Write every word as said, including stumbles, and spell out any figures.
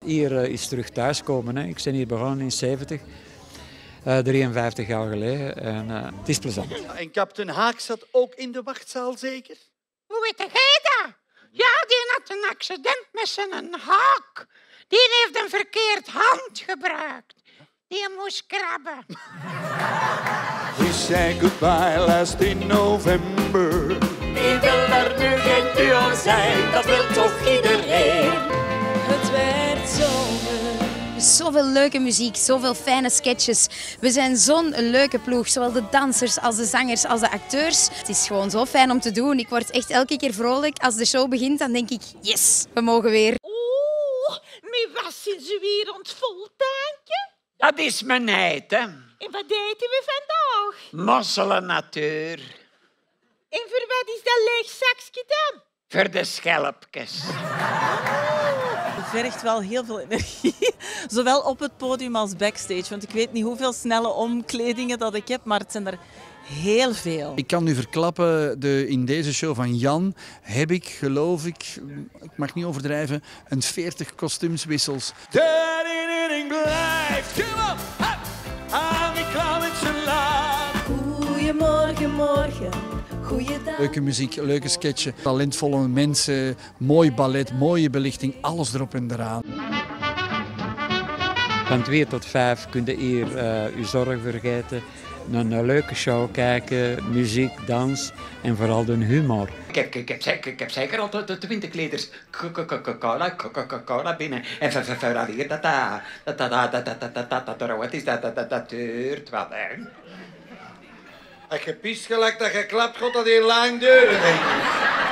hier uh, is terug thuiskomen. Hè. Ik ben hier begonnen in zeventig, uh, drieënvijftig jaar geleden. En uh, het is plezant. En kapitein Haak zat ook in de wachtzaal, zeker? Hoe weet jij dat? Ja, die had een accident met zijn haak. Die heeft een verkeerd hand gebruikt. Die moest krabben. We say goodbye last in November. Wie wil er nu geen duo zijn? Dat wil toch iedereen? Het werd zomer. Zoveel leuke muziek, zoveel fijne sketches. We zijn zo'n leuke ploeg, zowel de dansers als de zangers als de acteurs. Het is gewoon zo fijn om te doen. Ik word echt elke keer vrolijk. Als de show begint, dan denk ik, yes, we mogen weer. Oeh, wie was sinds u hier ontvoltaantje? Dat is mijn heid, hè. En wat deden we vandaag? Mosselen natuur. En voor wat is dat leeg zakje dan? Voor de schelpjes. Het vergt wel heel veel energie, zowel op het podium als backstage. Want ik weet niet hoeveel snelle omkledingen dat ik heb, maar het zijn er heel veel. Ik kan u verklappen, de, in deze show van Jan heb ik, geloof ik, ik mag niet overdrijven, een veertig kostuumswissels. De herinnering blijft. Kom op, hop. Aan die klaar met z'n laag. Goedemorgen, morgen. Goeiedag. Leuke muziek, leuke sketchen, talentvolle mensen, mooi ballet, mooie belichting, alles erop en eraan. Van twee tot vijf kun je hier uh, uw zorg vergeten, een, een leuke show kijken, muziek, dans en vooral de humor. Ik heb, ik heb, zeker, ik heb zeker al de winterkleders Coca-Cola Coca-Cola binnen. En verrader dat dat, dat dat, dat dat, dat dat, dat dat, wat is dat, dat dat, dat duurt wel, hè. Als je pist gelijk dat je klapt, gaat dat hier lang duren, denk ik.